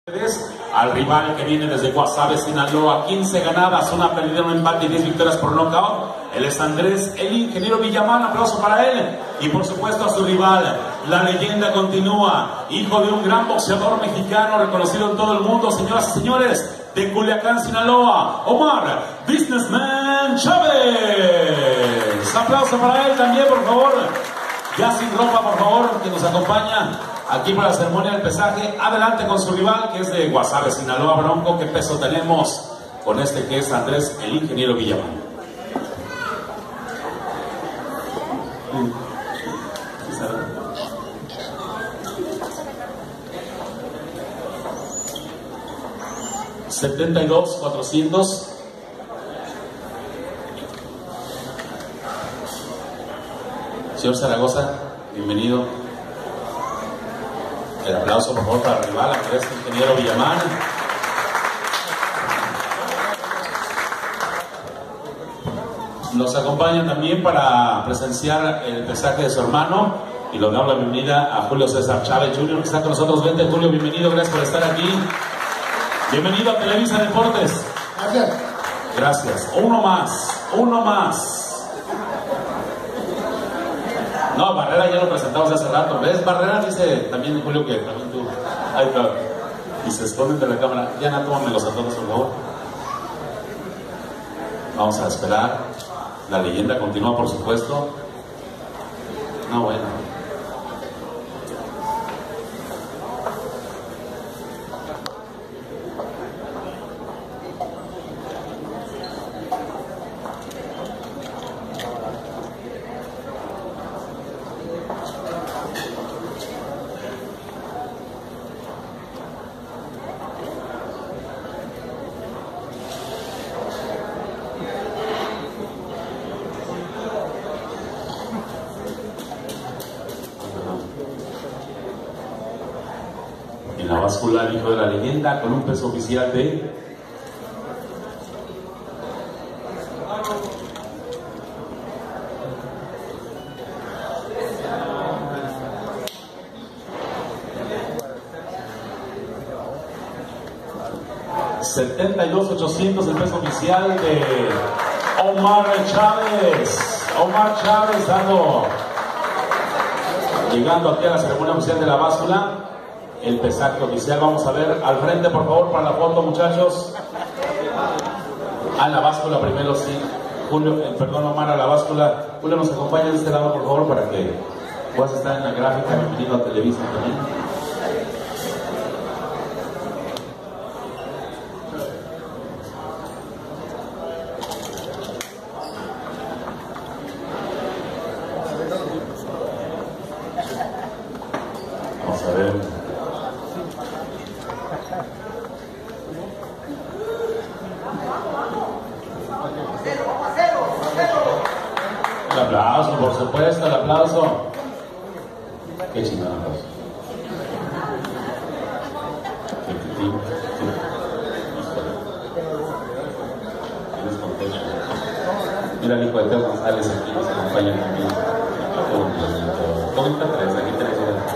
Al rival que viene desde Guasave, Sinaloa, 15 ganadas, una perdida, un empate y 10 victorias por nocaut. Él es Andrés, el ingeniero Villamán, aplauso para él. Y por supuesto a su rival, la leyenda continúa, hijo de un gran boxeador mexicano reconocido en todo el mundo, señoras y señores, de Culiacán, Sinaloa, Omar Businessman Chávez. Aplauso para él también, por favor. Ya sin ropa, por favor, que nos acompaña aquí para la ceremonia del pesaje. Adelante con su rival, que es de Guasave, Sinaloa, Bronco. ¿Qué peso tenemos con este que es Andrés, el ingeniero Villamán? $72,400. Señor Zaragoza, bienvenido. El aplauso, por favor, para el rival, Andrés, el ingeniero Villamán. Nos acompañan también para presenciar el pesaje de su hermano y le damos la bienvenida a Julio César Chávez Jr., que está con nosotros. Vente, Julio, bienvenido, gracias por estar aquí. Bienvenido a Televisa Deportes. Gracias. Gracias. Uno más. No, Barrera ya lo presentamos hace rato. ¿Ves? Barrera dice también, Julio, que también tú. Ahí está. Y se esconden de la cámara. Ya no, tómamelos a todos, por favor. Vamos a esperar. La leyenda continúa, por supuesto. No, bueno. En la báscula, hijo de la leyenda, con un peso oficial de $72,800, el peso oficial de Omar Chávez. Omar Chávez llegando aquí a la ceremonia oficial de la báscula. El pesaje oficial, vamos a ver al frente, por favor, para la foto, muchachos. A la báscula primero, sí. Julio, perdón, Omar, a la báscula. Julio, nos acompaña de este lado, por favor, para que puedas estar en la gráfica. Bienvenido a Televisa también. Vamos a ver. El aplauso, por supuesto, el aplauso. Qué chingón aplauso. Mira el hijo de Teo González aquí, nos acompaña también. ¿Dónde está tres? Aquí tres.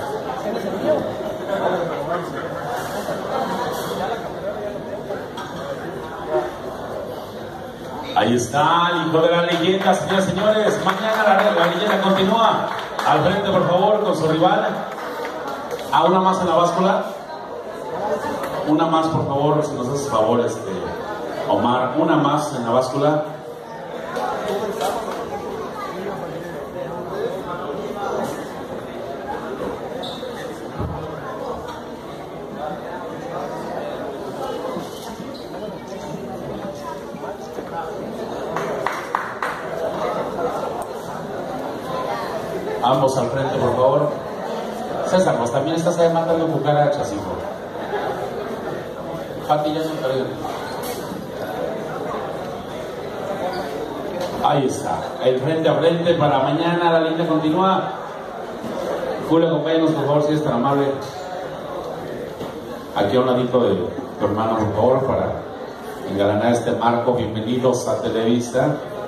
Ahí está el hijo de la leyenda, señoras y señores. Mañana la leyenda continúa. Al frente, por favor, con su rival. A una más en la báscula. Una más, por favor, si nos haces favor, Omar. Una más en la báscula. Ambos al frente, por favor. César, pues también estás ahí matando cucarachas, hijo. Pati, ya se perdió. Ahí está. El frente a frente para mañana. La línea continúa. Julio, acompáñanos, por favor, si es tan amable. Aquí a un ladito de tu hermano, por favor, para engalanar este marco. Bienvenidos a Televisa.